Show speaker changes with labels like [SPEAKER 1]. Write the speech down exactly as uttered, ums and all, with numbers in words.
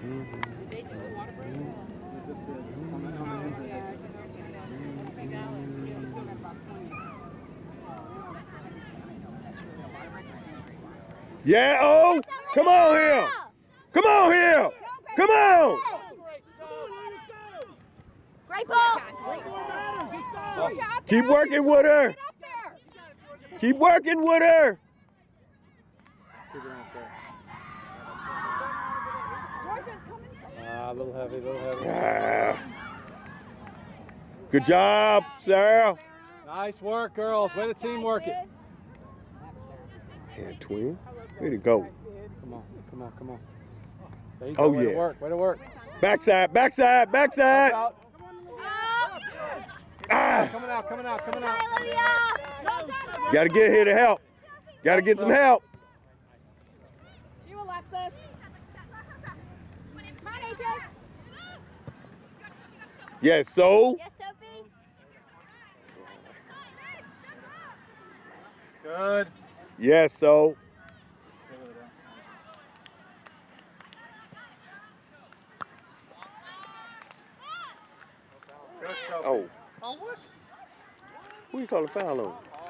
[SPEAKER 1] Yeah, oh, come on here. Come on here. Come on.
[SPEAKER 2] Great ball.
[SPEAKER 1] Keep working with her. Keep working with her.
[SPEAKER 3] Ah, a little heavy, a little heavy.
[SPEAKER 1] Ah. Good job, Sarah.
[SPEAKER 3] Nice work, girls. Way to teamwork it.
[SPEAKER 1] And twin, way to go.
[SPEAKER 3] Come on, come on, come on. There you go.
[SPEAKER 1] Oh,
[SPEAKER 3] Way
[SPEAKER 1] yeah.
[SPEAKER 3] to work, way to work.
[SPEAKER 1] Backside, backside, backside.
[SPEAKER 3] Out.
[SPEAKER 1] Ah.
[SPEAKER 3] Coming out, coming out, coming out.
[SPEAKER 1] Got to get here to help. Got to get some help.
[SPEAKER 2] You, Alexis. Come on, A J.
[SPEAKER 1] Yes, so.
[SPEAKER 2] Yes, Sophie.
[SPEAKER 3] Good.
[SPEAKER 1] Yes, so.
[SPEAKER 3] Good, Sophie.
[SPEAKER 1] Oh.
[SPEAKER 3] Oh, what?
[SPEAKER 1] Who you calling foul on?